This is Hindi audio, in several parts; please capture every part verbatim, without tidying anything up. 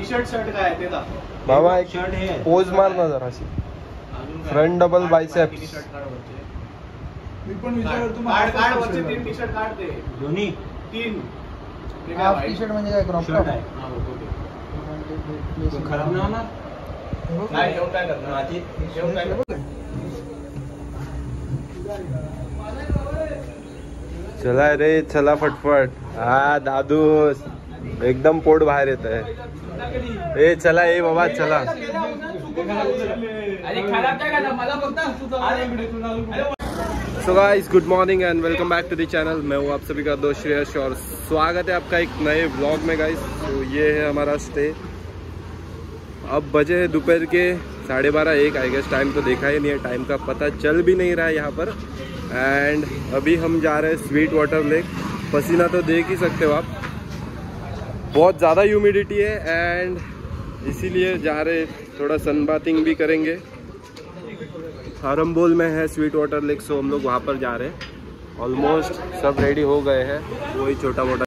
शर्ट शर्ट काय ते दा बाबा एक पोज मार ना जराशी. Front double biceps. मी पण विचारतो काढ काढ वरचे तीन टी शर्ट काढ ते दोन्ही तीन. हाफ टी शर्ट म्हणजे काय क्रॉप टॉप आहे. हां ओके. खराब नाही होणार. नाही एवढं काय करणार आधी एवढं काय करणार. चला रे चला फटफट. हा दादूस एकदम पोट बाहेर येत आहे. ए चला ए बाबा चला. अरे खराब काय करणार मला फक्त. So guys good morning and welcome back to the channel. मैं हूँ आप सभी का दोस्त श्रेयस और स्वागत है आपका एक नए व्लॉग में गाइस. तो ये है हमारा स्टे. अब बजे है दोपहर के साढ़े बारह एक. आई गेस टाइम तो देखा ही नहीं है, टाइम का पता चल भी नहीं रहा है यहाँ पर. एंड अभी हम जा रहे हैं स्वीट वाटर लेक. पसीना तो देख ही सकते हो आप, बहुत ज़्यादा ह्यूमिडिटी है एंड इसीलिए जा रहे. थोड़ा सन बाथिंग भी करेंगे. आरंबोल में है स्वीट वाटर लेक, सो हम लोग वहाँ पर जा रहे हैं. ऑलमोस्ट सब रेडी हो गए हैं. वही छोटा मोटा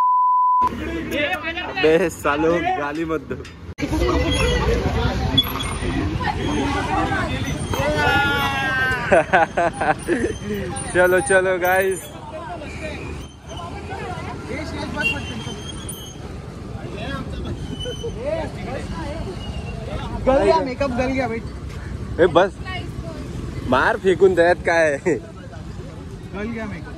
बे सालो गाली मत दो. चलो चलो गाइस. गल गया मेकअप गल गया भाई. ए बस मार फेकून जायत काय. गल गया मेकअप.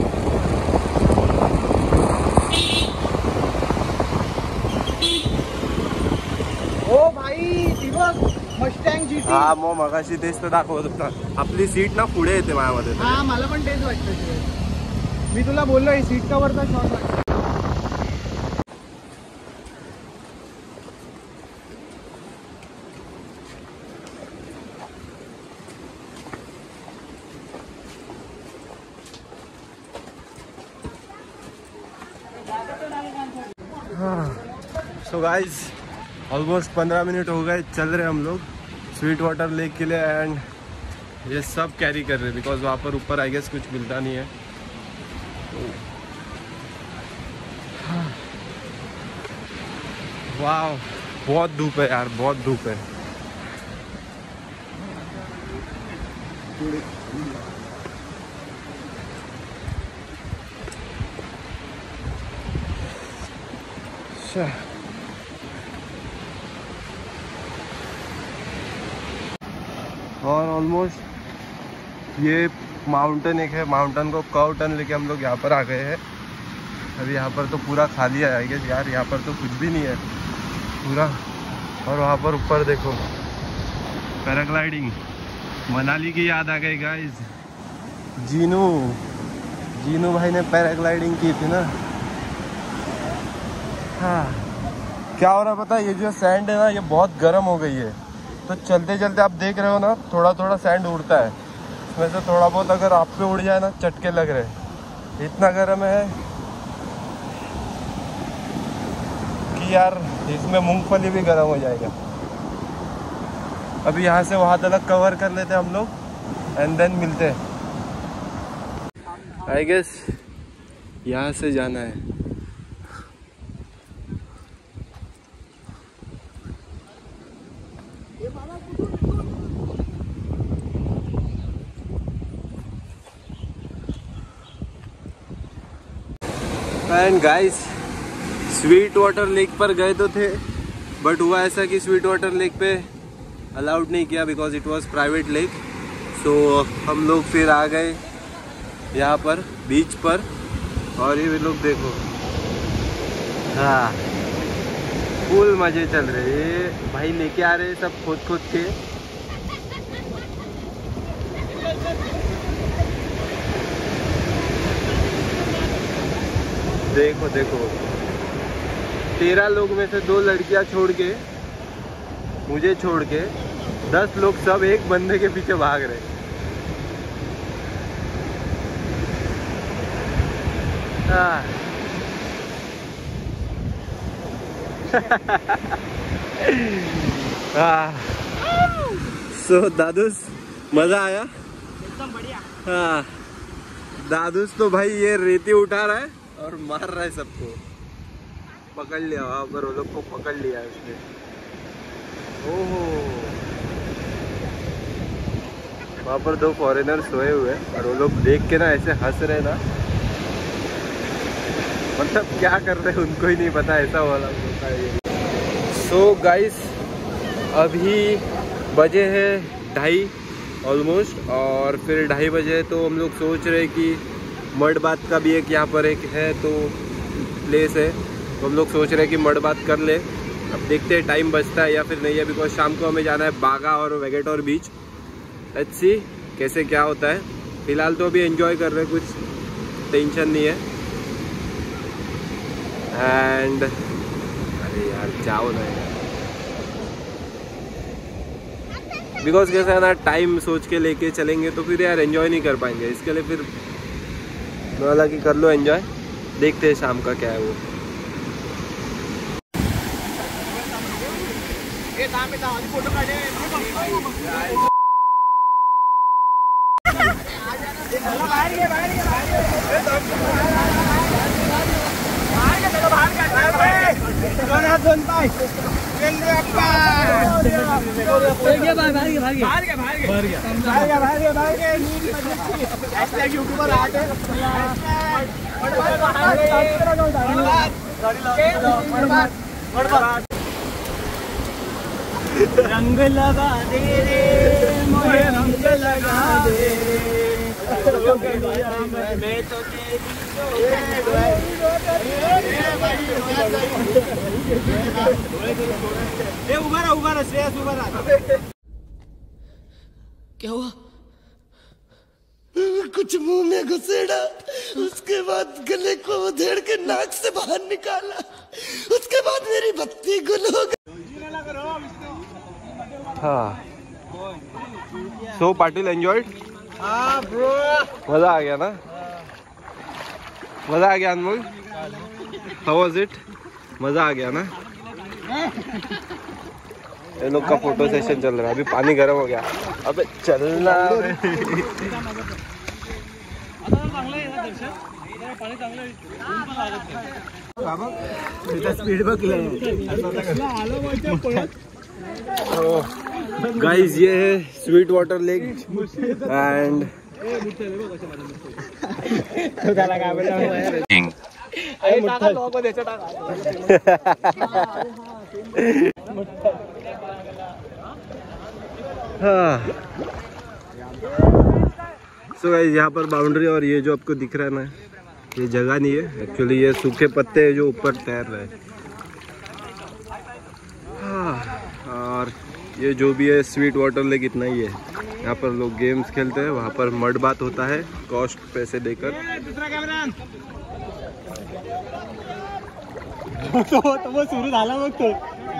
ओ भाई मस्टँग जीटी. हा मग मगाशी तेच तर दाखवत होता. आपली सीट ना पुढे येते माझ्यामध्ये. हा मला पण तेच वाटतं. मी तुला बोललो ही सीट कव्हरचा शॉट वाटतं. सो गाइस ऑलमोस्ट पंद्रह मिनट हो गए चल रहे हम लोग स्वीट वाटर लेक के लिए. एंड ये सब कैरी कर रहे हैं बिकॉज वहाँ पर ऊपर आई गेस कुछ मिलता नहीं है. वाह बहुत धूप है यार, बहुत धूप है. और ऑलमोस्ट ये माउंटेन एक है, माउंटेन को कर्व टर्न लेके हम लोग यहाँ पर आ गए हैं. अभी यहाँ पर तो पूरा खाली है आई गेस यार. यहाँ पर तो कुछ भी नहीं है पूरा. और वहाँ पर ऊपर देखो पैराग्लाइडिंग. मनाली की याद आ गई गाइस. जीनू जीनू भाई ने पैराग्लाइडिंग की थी ना. हाँ क्या हो रहा है पता है, ये जो सैंड है ना ये बहुत गर्म हो गई है. तो चलते चलते आप देख रहे हो ना थोड़ा थोड़ा सैंड उड़ता है. इसमें से थोड़ा बहुत अगर आप पे उड़ जाए ना चटके लग रहे. इतना गर्म है कि यार इसमें मूंगफली भी गर्म हो जाएगा. अभी यहाँ से वहाँ तक कवर कर लेते हम लोग एंड देन मिलते हैं. आई गेस यहाँ से जाना है. And guys sweet water lake पर गए तो थे बट हुआ ऐसा कि स्वीट वाटर लेक पे अलाउड नहीं किया because it was private lake. So हम लोग फिर आ गए यहाँ पर बीच पर. और ये लोग देखो हाँ फुल मजे चल रहे. ये भाई लेके आ रहे सब खोद खोद के. देखो देखो तेरह लोग में से दो लड़कियां छोड़ के, मुझे छोड़ के दस लोग सब एक बंदे के पीछे भाग रहे. हाँ सो दादूस मजा आया एकदम बढ़िया. हाँ दादूस तो भाई ये रेती उठा रहा है और मार रहा है सबको. पकड़ लिया वहाँ पर, वो लोग को पकड़ लिया है उसने। ओहो, वहाँ पर दो फॉरेनर सोए हुए और वो लोग देख के ना ऐसे हंस रहे ना, मतलब क्या कर रहे हैं उनको ही नहीं पता, ऐसा वाला होता है ये। सो गाइस, अभी बजे है ढाई ऑलमोस्ट, और फिर ढाई बजे तो हम लोग सोच रहे कि मड बात का भी एक यहाँ पर एक है तो प्लेस है, तो हम लोग सोच रहे हैं कि मड बात कर ले। अब देखते हैं टाइम बचता है या फिर नहीं है, बिकॉज शाम को हमें जाना है बागा और वेगेटोर बीच। लेट्स सी कैसे क्या होता है। फिलहाल तो अभी एंजॉय कर रहे हैं, कुछ टेंशन नहीं है। एंड अरे यार जाओ ना यार, बिकॉज कैसा है ना, टाइम सोच के लेके चलेंगे तो फिर यार एंजॉय नहीं कर पाएंगे। इसके लिए फिर बोला कि कर लो एंजॉय, देखते हैं शाम का क्या है वो। रंग लगा दे रे मोहे, रंग लगा दे, मैं तो तेरी उभा रहा उभा रहा श्रेयस उभा रहा। क्या हुआ? कुछ मुंह में घुसेड़ा, उसके बाद गले को उधेड़ के नाक से बाहर निकाला, उसके बाद मेरी बत्ती गुल हो गई। हाँ, सो पाटिल एंजॉयड? हाँ ब्रो, मजा आ गया ना? मजा आ गया अनमोल? How was it? मजा आ गया ना? ये लोग का फोटो सेशन चल रहा है, अभी पानी गर्म हो गया। अबे चलना स्पीड बघ गाइस, ये है sweet water lake and so guys, यहाँ पर बाउंड्री और ये जो आपको दिख रहा है ना, ये जगह नहीं है एक्चुअली, ये सूखे पत्ते हैं जो ऊपर तैर रहे हैं। हाँ, और ये जो भी है स्वीट वाटर लेक इतना ही है। यहाँ पर लोग गेम्स खेलते हैं, वहाँ पर मड बात होता है कॉस्ट पैसे देकर। तो वो सुरू झाला बघ तो।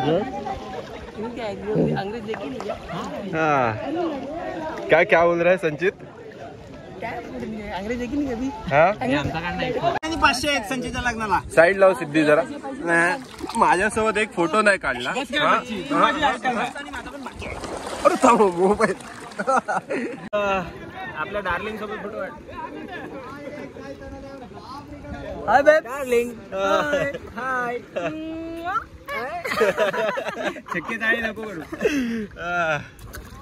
अंग्रेज देखी नहीं क्या? हाँ, क्या क्या बोल रहा है संचित? अंग्रेज देखी नाही कधी? हाँ, पाचशे एक संचितच्या लग्नाला साईड लाव सिद्धी जरा। माझ्यासोबत एक फोटो नाही काढला। अरे थांब, मोबाईल आपल्या डार्लिंग सोबत फोटो काढ। Hi babe, darling hi. छक्के टाळी नको करू।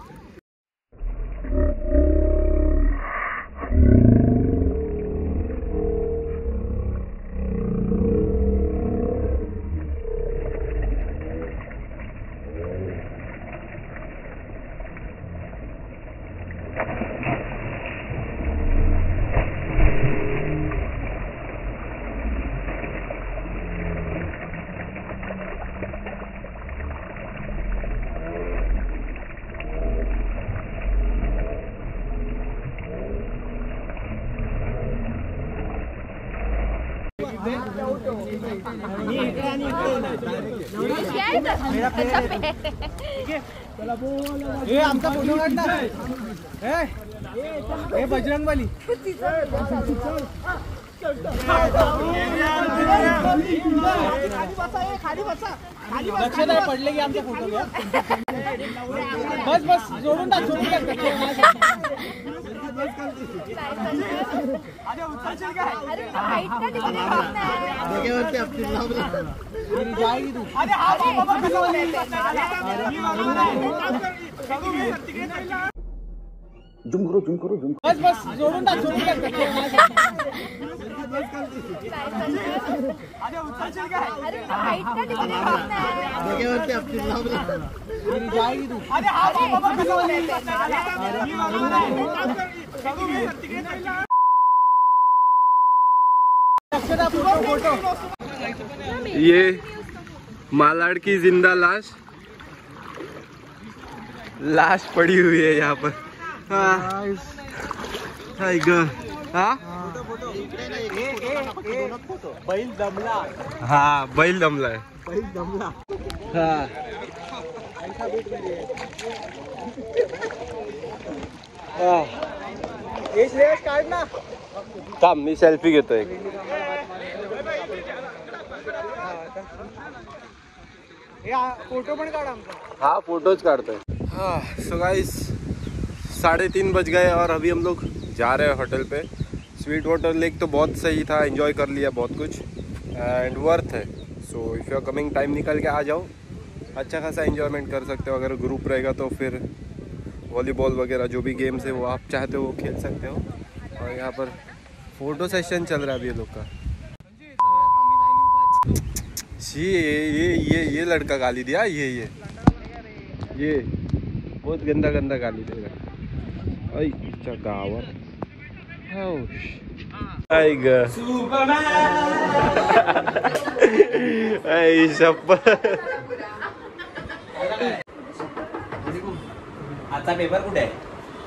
हे आमचा फोटो काढणार हे बजरंगबली। लक्ष नाही पडले की आमचा फोटो घ्या। बस बस जोडून टाक, जोडून टाक। जाएगी तू. झूम करो झूम करो झूम. बस बस जोडून टाक जोडून टाक. जाएगी तू. ये मालाड की जिंदा लाश लाश पड़ी हुई है यहाँ पर. हाँ हाँ बैल दमला. हाँ बैल दमला है. बैल दमला. हाँ काढ ना. थांब मी सेल्फी घेतो एक. फोटो पण काढ आमचा. हाँ फोटोज काढतोय. हाँ सो गाइस साढ़े तीन बज गए और अभी हम लोग जा रहे हैं होटल पे. स्वीट वाटर लेक तो बहुत सही था, एंजॉय कर लिया बहुत कुछ एंड वर्थ है. So if you are coming time निकल के आ जाओ, अच्छा खासा एंजॉयमेंट कर सकते हो. अगर ग्रुप रहेगा तो फिर वॉलीबॉल वगैरह जो भी गेम्स है वो आप चाहते हो वो खेल सकते हो. और यहाँ पर फोटो सेशन चल रहा है अभी ये लोग का. जी ये ये ये ये लड़का गाली दिया. ये ये ये बहुत गंदा गंदा गाली दे रहा है. अच्छा गावा आता पेपर कुठे आहे?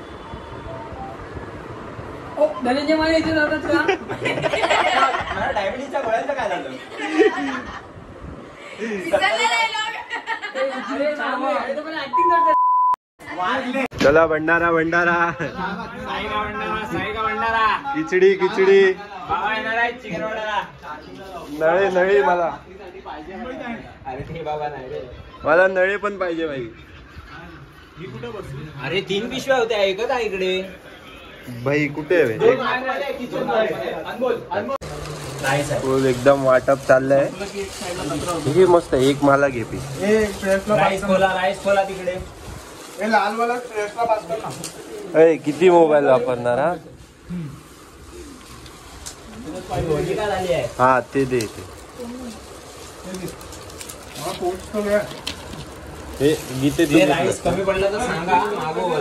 धनंजय मला इथे जातात का? मला डायबिटीसच्या गोळ्यांचं काय झालं? ऍक्टिंग करते. चला भंडारा भंडारा साईगा भंडारा साईगा भंडारा. खिचडी खिचडी बाबा येणार आहे चिकन भंडारा. नळे नळी मला अरे ते बाबा नाही रे. मला नळे पण पाहिजे भाई. अरे तीन पिशव्या होत्या एकच आहे इकडे. भाई कुठे आहे? फुल एकदम वाटप चाललंय. हे मस्त एक मला घे पी. राईस खोला राईस खोला तिकडे. लाल वाला ट्रेसला पास कर ना. अरे किती मोबाईल वापरणार हा? भोजी का झाली आहे? हा ते दे ते. हे गीते ते राईस कमी पडलं तर सांगा मागव.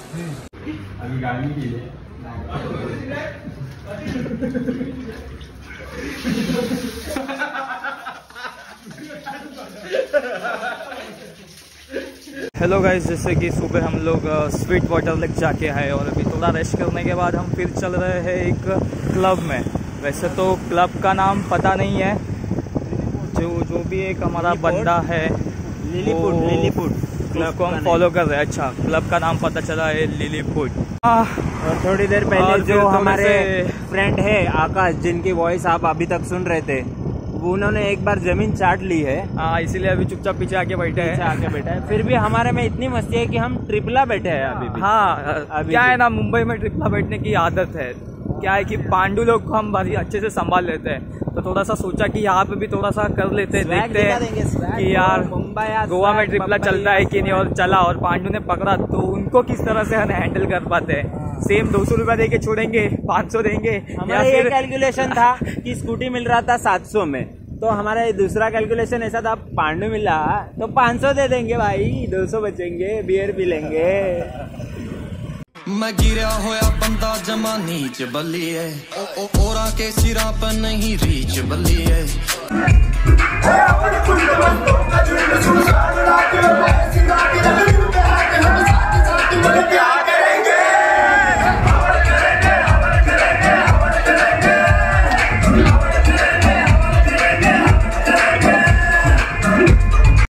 हेलो गाइस, जैसे कि सुबह हम लोग स्वीट वाटर लेक जाके आए और अभी थोड़ा रेस्ट करने के बाद हम फिर चल रहे हैं एक क्लब में. वैसे तो क्लब का नाम पता नहीं है. जो जो भी एक हमारा बंदा है लिलीपुट लिलीपुट क्लब को हम फॉलो कर रहे हैं. अच्छा क्लब का नाम पता चला है लिलीपुट. और थोड़ी देर पहले जो हमारे फ्रेंड है आकाश, जिनकी वॉइस आप अभी तक सुन रहे थे, उन्होंने एक बार जमीन चाट ली है. हाँ इसीलिए अभी चुपचाप पीछे आके बैठे हैं. आके बैठा है. फिर भी हमारे में इतनी मस्ती है कि हम ट्रिपला बैठे हैं अभी भी. हाँ अभी क्या भी. है ना, मुंबई में ट्रिपला बैठने की आदत है. क्या है कि पांडु लोग को हम भारी अच्छे से संभाल लेते हैं, तो थोड़ा सा सोचा कि यहाँ पे भी थोड़ा सा कर लेते हैं, देखते हैं कि यार गोवा में ट्रिपला चलता है कि नहीं. और चला और पांडु ने पकड़ा तो उनको किस तरह से हम हैंडल कर पाते हैं. सेम दो सौ रुपया दे के छोड़ेंगे, पाँच सौ देंगे. हमारा ये कैलकुलेशन था कि स्कूटी मिल रहा था सात सौ में, तो हमारा दूसरा कैलकुलेशन ऐसा था पांडु मिला तो पाँच सौ दे देंगे भाई, दो सौ बचेंगे, बियर पी लेंगे. मैं गिरा होया बंदा जमा नीच बल्ली है. ओ ओ ओरा के सिरा पर नहीं रीच बल्ली है.